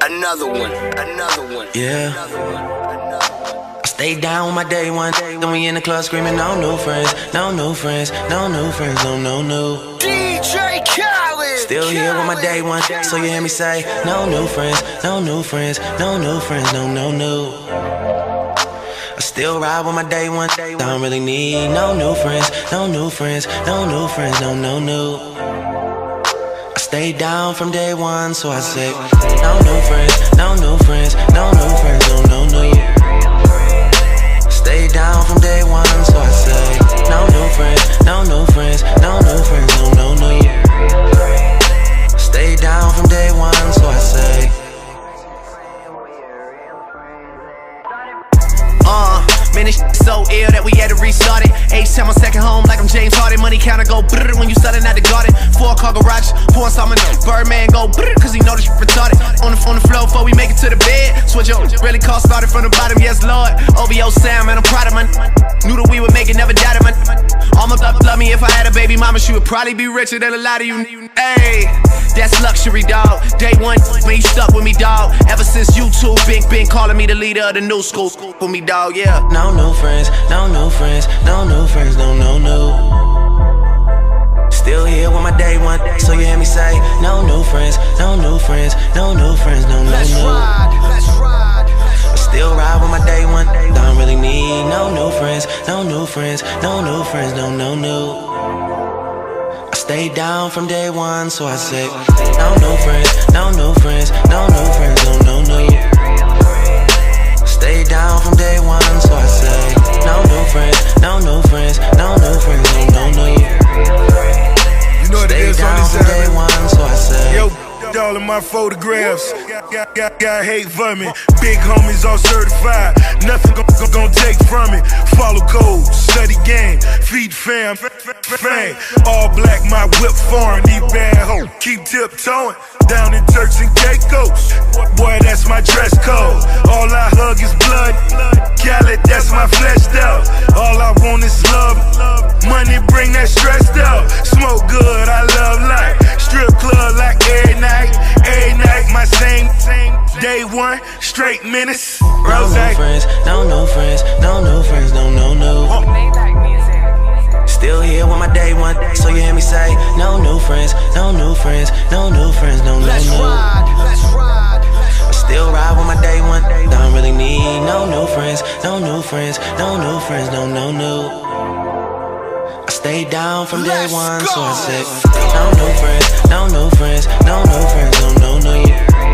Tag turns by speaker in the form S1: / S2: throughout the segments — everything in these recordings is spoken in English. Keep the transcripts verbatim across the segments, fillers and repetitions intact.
S1: Another one, another one.
S2: Yeah. I stay down with my day one. Then we in the club screaming, no new friends, no new friends, no new friends, no, no, no.
S1: D J Khaled.
S2: Still here with my day one. So you hear me say, no new friends, no new friends, no new friends, no, no, no. I still ride with my day one. Don't really need no new friends, no new friends, no new friends, no, no, no. I stay down from day one, so I say, no new friends, no new friends, no new friends, no, no, no. Stay down from day one, so I say, no new friends, no new friends, no new friends, no, no, no. Stay down from day one, so I say.
S3: Uh, man, this shit so ill that we had to restart it. H-time on second home like I'm James Harden. Money counter go brrr when you selling out the garden. Four car garage, pouring some in the Birdman go brrr, cause he know this shit retarded. On the, on the floor before we make it to the bed. Switch up, really call started from the bottom, yes lord. O V O sound, man, I'm proud of my knew that we would make it, never doubted my all my love, love me if I had a baby mama, she would probably be richer than a lot of you. Hey, that's luxury, dog. Day one, man, you stuck with me, dog. Ever since YouTube, been, been calling me the leader of the new school. With me, dog, yeah.
S2: No new friends, no new friends, no new friends, no, no, no. Still here with my day one, so you hear me say, no new friends, no new friends, no new friends, no, no, no.
S1: Let's ride, let's ride.
S2: I still ride with my day one. Don't really need no new friends, no new friends, no new friends, no, no, no. I stay down from day one, so I say, no new friends, no new friends, no new friends, no, no, no. Stay down from day one, so I say, no new friends, no new friends, no new friends, no, no, no.
S4: You know what it is on this
S2: Stay down from day one, so I say.
S4: Yo, all of my photographs, got, got, got, got hate for me. Big homies all certified, nothing gon' gon' gon' take from it. Follow code, study game, feed fam, fame. All black, my whip foreign, these bad hoes keep tiptoeing down in Turks and Caicos. Boy, that's my dress code. All I hug is blood. Khaled, that's my flesh out. All I want is love. Money bring that stress out. Smoke good, I love life. Strip club like every night. Every night, my same, same day one, straight minutes.
S2: No new friends, no new friends, no new friends, no, no, no. Still here with my day one, so you hear me say, no new friends, no new friends, no new friends, no, no, no.
S1: Let's ride, let's ride.
S2: I still ride with my day one. Don't really need no new friends, no new friends, no new friends, no, no, no. I stay down from day one, so I say, no new friends, no new friends, no new friends, no, no, no.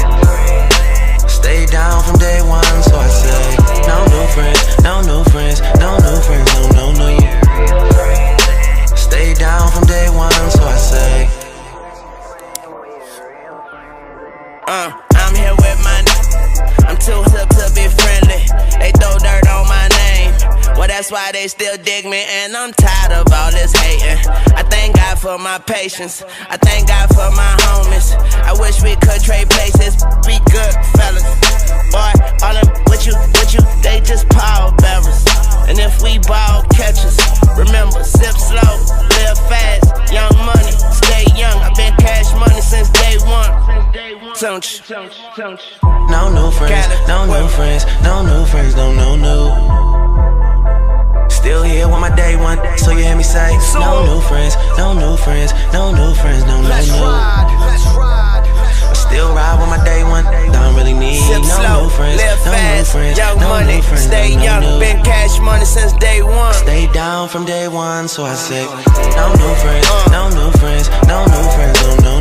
S2: Stay down from day one, so I say, no new friends, no new friends, no new friends, no, no, no. Stay down from day one, so I say.
S3: Uh, I'm here with my n I'm too hip to be friendly. They throw dirt on my name. Well, that's why they still dig me, and I'm tired of all this hating. I thank God for my patience. I thank God for my homies. I wish we could trade places. Be good, fellas. Boy, all them with you, with you, they just power bearers. And if we ball catchers, remember, sip slow, live fast, young money, stay young. I've been cash money since day one. Don't you?
S2: No new friends, no new friends, no new friends, no, no, no. Still here with my day one, so you hear me say, no new friends, no new friends, no new friends, no, no, no.
S1: Let's ride, let's ride.
S2: I still ride with my day one. Don't really need
S3: Sip
S2: no
S3: slow,
S2: new friends,
S3: live
S2: no
S3: fast,
S2: new friends,
S3: young
S2: no
S3: money,
S2: new friends,
S3: stay
S2: no,
S3: young.
S2: no, no.
S3: Been cash money since day one.
S2: Stay down from day one, so I say, no new friends, no new friends, no new friends, no, no,